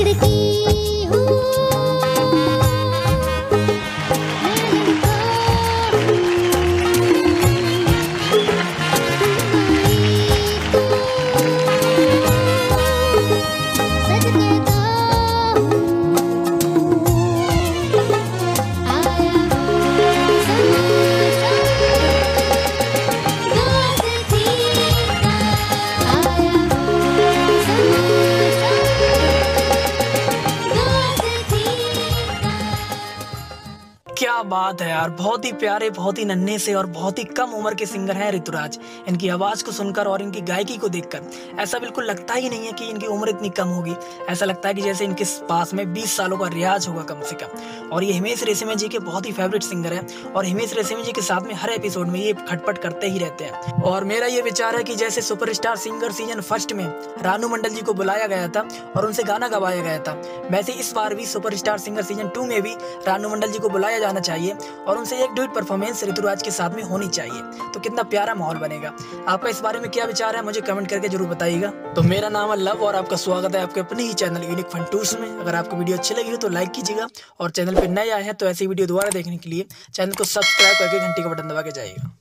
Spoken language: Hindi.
लड़की हूँ, क्या बात है यार, बहुत ही प्यारे, बहुत ही नन्हे से और बहुत ही कम उम्र के सिंगर हैं ऋतुराज। इनकी आवाज को सुनकर और इनकी गायकी को देखकर ऐसा बिल्कुल लगता ही नहीं है कि इनकी उम्र इतनी कम होगी। ऐसा लगता है कि जैसे इनके पास में 20 सालों का रियाज होगा कम से कम। और ये हिमेश रेशमिया जी के बहुत ही फेवरेट सिंगर हैं और हिमेश रेशमिया जी के साथ में हर एपिसोड में ये खटपट करते ही रहते हैं। और मेरा ये विचार है कि जैसे सुपरस्टार सिंगर सीजन फर्स्ट में रानू मंडल जी को बुलाया गया था और उनसे गाना गवाया गया था, वैसे इस बार भी सुपरस्टार सिंगर सीजन 2 में भी रानू मंडल जी को बुलाया जाना चाहिए और उनसे एक ड्यूट परफॉर्मेंस ऋतुराज के साथ में होनी चाहिए। तो कितना प्यारा माहौल बनेगा। आपका इस बारे में क्या विचार है मुझे कमेंट करके जरूर बताइएगा। तो मेरा नाम है लव और आपका स्वागत है आपके अपने ही चैनल यूनिक फन टूर्स में। अगर आपको वीडियो अच्छी लगी हो तो लाइक कीजिएगा और चैनल पर नए आए हैं तो ऐसी वीडियो दोबारा देखने के लिए चैनल को सब्सक्राइब करके घंटी का बटन दबा के जाइएगा।